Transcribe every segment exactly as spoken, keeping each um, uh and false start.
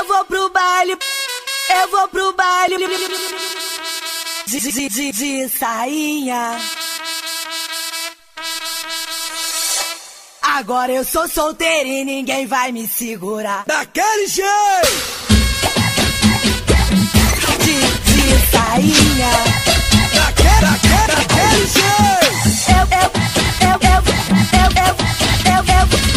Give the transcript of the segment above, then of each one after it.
Eu vou pro baile, eu vou pro baile de, de, de, de sainha. Agora eu sou solteira e ninguém vai me segurar. Daquele jeito! De, de sainha. Daquele, daquele, daquele jeito! Eu, eu, eu, eu, eu, eu,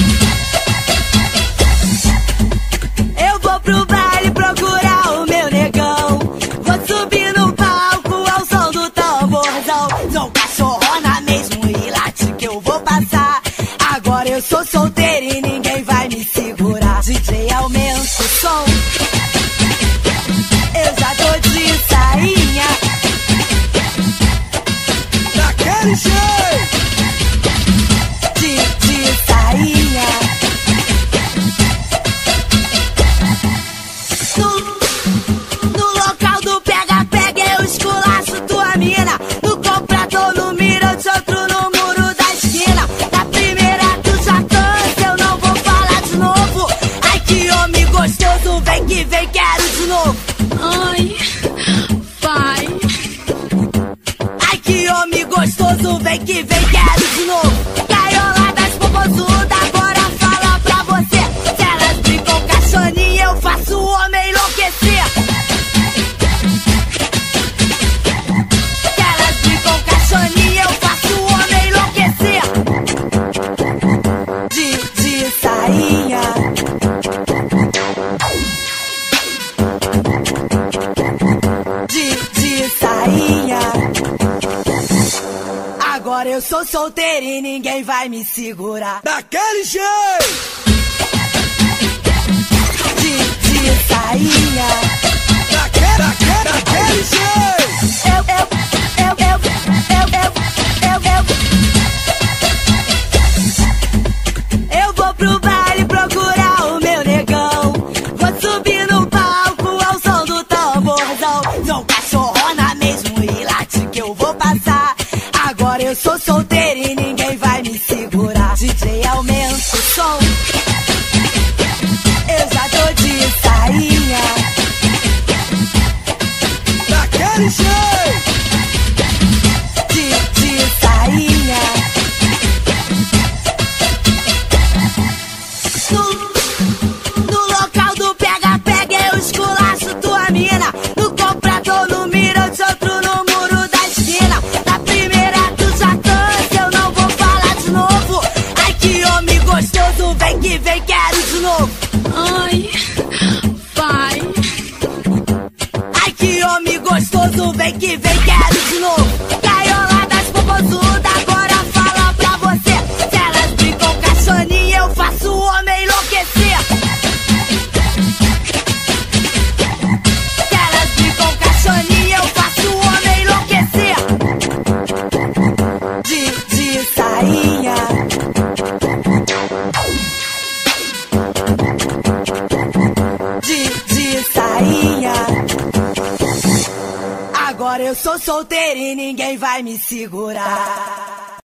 eu, eu. Eu vou pro baile procurar o meu negão. Vou subir no palco ao som do tamborzão. Sou cachorrona mesmo e late que eu vou passar. Agora eu sou solteira e ninguém vai me segurar. D J, aumenta o som. Eu já tô de sainha. Daquele jeito! De, de sainha. No, no local do pega-pega eu esculacho tua mina. No comprador, no mira, eu te outro no muro da esquina. Na primeira tu já cansa, eu não vou falar de novo. Ai que homem gostoso, vem que vem, quero de novo. Ai, vai. Ai que homem gostoso, vem que vem, quero de novo. Caioladas popozudas, agora fala pra você. Se elas brincam caixoninha, eu faço o homem enlouquecer. Se elas brincam caixoninha, eu faço o homem enlouquecer. De, de sainha. De, de sainha. Agora eu sou solteira e ninguém vai me segurar. Daquele jeito! De, de sainha. Daquele, daquele, daquele jeito! Eu, eu, eu, eu, eu, eu, eu, eu. Eu vou pro baile procurar o meu negão. Vou subir no palco ao som do tamborzão. Sou cachorrona mesmo e late que eu vou passar. Agora eu sou solteira e ninguém vai me segurar. D J, aumenta o som. Eu já tô de sainha. Daquele jeito! De, de sainha. No, no local do pega-pega eu esculacho tua mina. No comprador, no mira, eu te outro no muro da esquina. Na primeira tu já cansa, eu não vou falar de novo. Ai que homem gostoso, vem que vem, quero de novo. Ai, vai. Ai que homem gostoso, vem que vem, quero de novo. Caioladas popozudas, agora fala pra você. Se elas brincam caixoninha, eu faço o homem enlouquecer. Se elas brincam caixoninha, eu faço o homem enlouquecer. De, de sainha. De, de sainha. Agora eu sou solteira e ninguém vai me segurar.